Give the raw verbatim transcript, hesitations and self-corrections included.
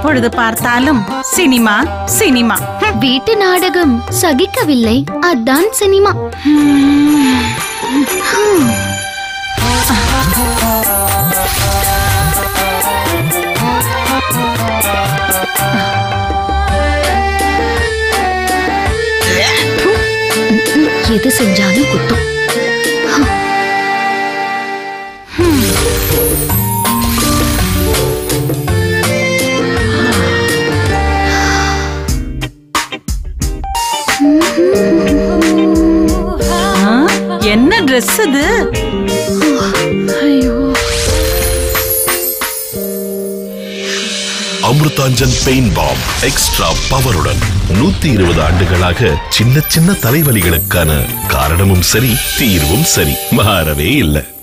எப்பொழுது பார்த்தாலும் cinema cinema. வீட்டு நாடகம் சகிக்கவில்லை, அதான் சினிமா. எது செஞ்சாலும் குத்தம். என்ன ட்ரெஸ் இது? அமிர்தாஞ்சன் பெயின் பாம் எக்ஸ்ட்ரா பவருடன் நூத்தி இருபது ஆண்டுகளாக சின்ன சின்ன தலைவலிகளுக்கான காரணமும் சரி, தீர்வும் சரி, மாறவே இல்லை.